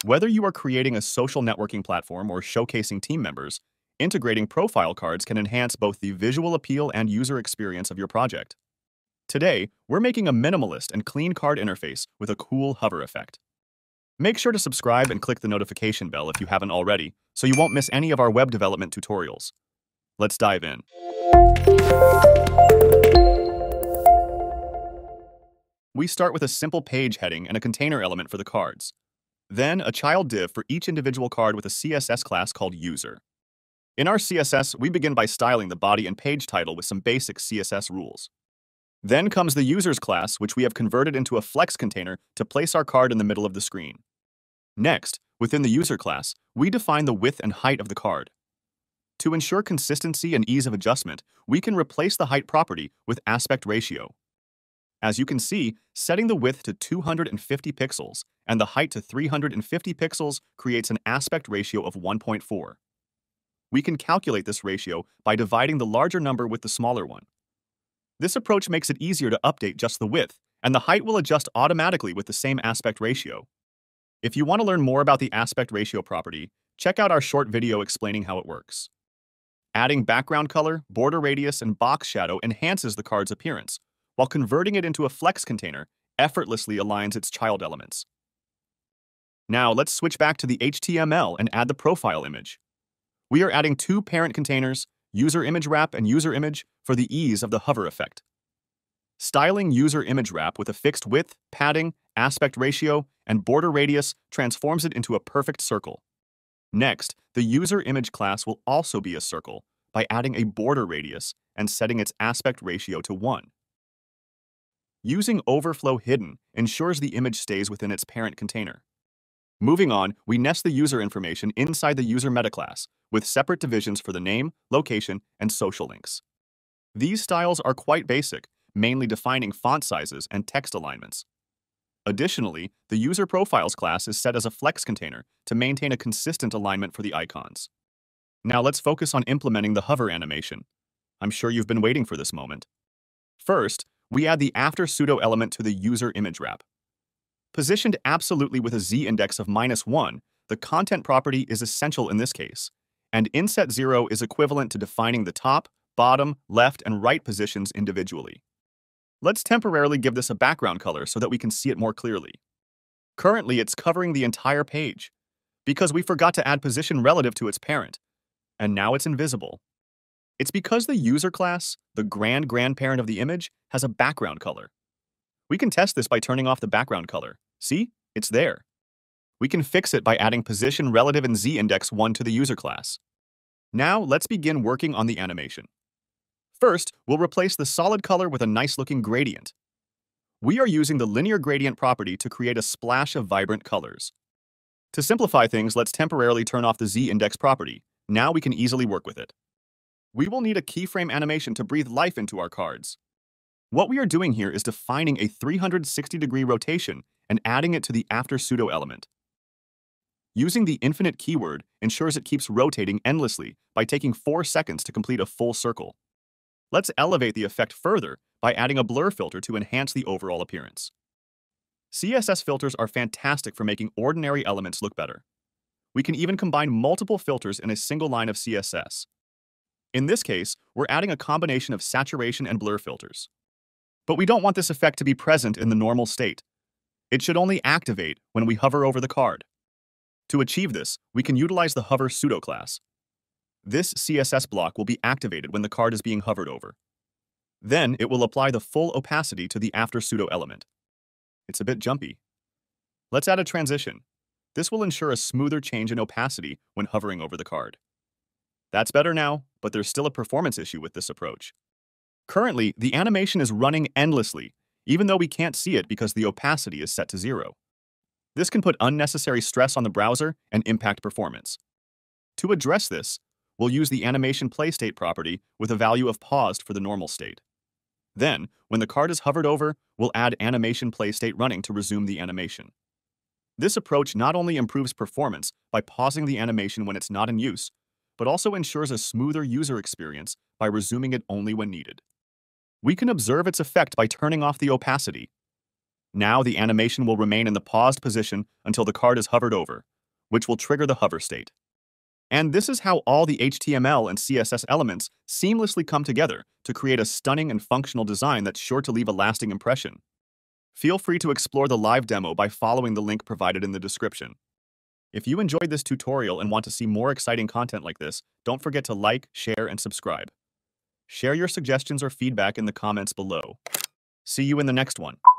Whether you are creating a social networking platform or showcasing team members, integrating profile cards can enhance both the visual appeal and user experience of your project. Today, we're making a minimalist and clean card interface with a cool hover effect. Make sure to subscribe and click the notification bell if you haven't already, so you won't miss any of our web development tutorials. Let's dive in. We start with a simple page heading and a container element for the cards. Then, a child div for each individual card with a CSS class called user. In our CSS, we begin by styling the body and page title with some basic CSS rules. Then comes the users class, which we have converted into a flex container to place our card in the middle of the screen. Next, within the user class, we define the width and height of the card. To ensure consistency and ease of adjustment, we can replace the height property with aspect ratio. As you can see, setting the width to 250 pixels and the height to 350 pixels creates an aspect ratio of 1.4. We can calculate this ratio by dividing the larger number with the smaller one. This approach makes it easier to update just the width, and the height will adjust automatically with the same aspect ratio. If you want to learn more about the aspect ratio property, check out our short video explaining how it works. Adding background color, border radius, and box shadow enhances the card's appearance, while converting it into a flex container effortlessly aligns its child elements. Now let's switch back to the HTML and add the profile image. We are adding two parent containers, user image wrap and user image, for the ease of the hover effect. Styling user image wrap with a fixed width, padding, aspect ratio, and border radius transforms it into a perfect circle. Next, the user image class will also be a circle by adding a border radius and setting its aspect ratio to 1. Using overflow hidden ensures the image stays within its parent container. Moving on, we nest the user information inside the user meta class with separate divisions for the name, location, and social links. These styles are quite basic, mainly defining font sizes and text alignments. Additionally, the user profiles class is set as a flex container to maintain a consistent alignment for the icons. Now let's focus on implementing the hover animation. I'm sure you've been waiting for this moment. First, we add the after pseudo element to the user image wrap. Positioned absolutely with a z-index of -1, the content property is essential in this case, and inset 0 is equivalent to defining the top, bottom, left, and right positions individually. Let's temporarily give this a background color so that we can see it more clearly. Currently, it's covering the entire page, because we forgot to add position relative to its parent, and now it's invisible. It's because the user class, the grandparent of the image, has a background color. We can test this by turning off the background color. See? It's there. We can fix it by adding position relative and z-index 1 to the user class. Now, let's begin working on the animation. First, we'll replace the solid color with a nice-looking gradient. We are using the linear gradient property to create a splash of vibrant colors. To simplify things, let's temporarily turn off the z-index property. Now we can easily work with it. We will need a keyframe animation to breathe life into our cards. What we are doing here is defining a 360-degree rotation and adding it to the after pseudo element. Using the infinite keyword ensures it keeps rotating endlessly by taking 4 seconds to complete a full circle. Let's elevate the effect further by adding a blur filter to enhance the overall appearance. CSS filters are fantastic for making ordinary elements look better. We can even combine multiple filters in a single line of CSS. In this case, we're adding a combination of saturation and blur filters. But we don't want this effect to be present in the normal state. It should only activate when we hover over the card. To achieve this, we can utilize the hover pseudo class. This CSS block will be activated when the card is being hovered over. Then it will apply the full opacity to the after pseudo element. It's a bit jumpy. Let's add a transition. This will ensure a smoother change in opacity when hovering over the card. That's better now, but there's still a performance issue with this approach. Currently, the animation is running endlessly, even though we can't see it because the opacity is set to 0. This can put unnecessary stress on the browser and impact performance. To address this, we'll use the animation playstate property with a value of paused for the normal state. Then, when the card is hovered over, we'll add animation playstate running to resume the animation. This approach not only improves performance by pausing the animation when it's not in use, but also ensures a smoother user experience by resuming it only when needed. We can observe its effect by turning off the opacity. Now the animation will remain in the paused position until the card is hovered over, which will trigger the hover state. And this is how all the HTML and CSS elements seamlessly come together to create a stunning and functional design that's sure to leave a lasting impression. Feel free to explore the live demo by following the link provided in the description. If you enjoyed this tutorial and want to see more exciting content like this, don't forget to like, share, and subscribe. Share your suggestions or feedback in the comments below. See you in the next one.